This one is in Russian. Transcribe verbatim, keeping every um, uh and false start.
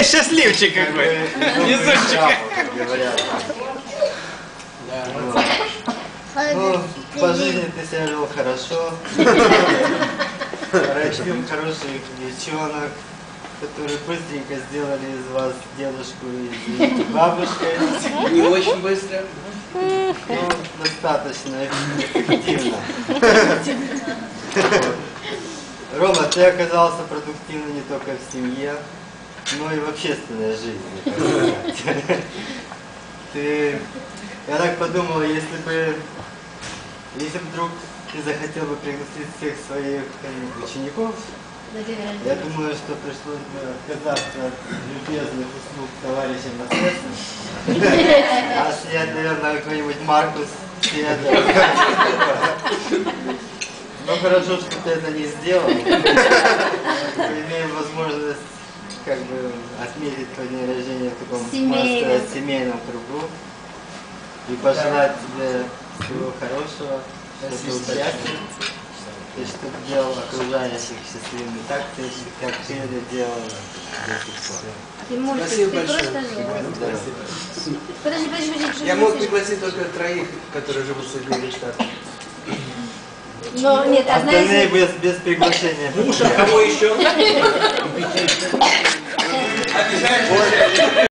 Эй, счастливчик какой! Везунчик! Говорят. Ну, по жизни ты себя вел хорошо. Родил хороших девчонок, которые быстренько сделали из вас дедушку и бабушкой. Не очень быстро. Ну, достаточно эффективно. Рома, ты оказался продуктивным не только в семье, но и в общественной жизни. Ты, я так подумал, если бы, если бы вдруг ты захотел бы пригласить всех своих учеников, я думаю, что пришлось бы отказаться от любезных услуг товарища Мацеса, а снять, наверное, какой-нибудь Маркус Седов. Ну хорошо, что ты это не сделал. Мы имеем возможность как бы отметить твой день рождения в таком семейном. семейном кругу. И пожелать тебе всего хорошего, чтобы ты счастлив, и чтобы делал окружающих счастливыми так, как ты это делал до сих пор. Тимур, Спасибо ты большое. просто жил. Подожди, подожди, подожди. Я мог пригласить только троих, которые живут в Соединенных Штатах. Но нет, а Остальные знаете... без, без приглашения. Муж, а кого еще? Обязательно.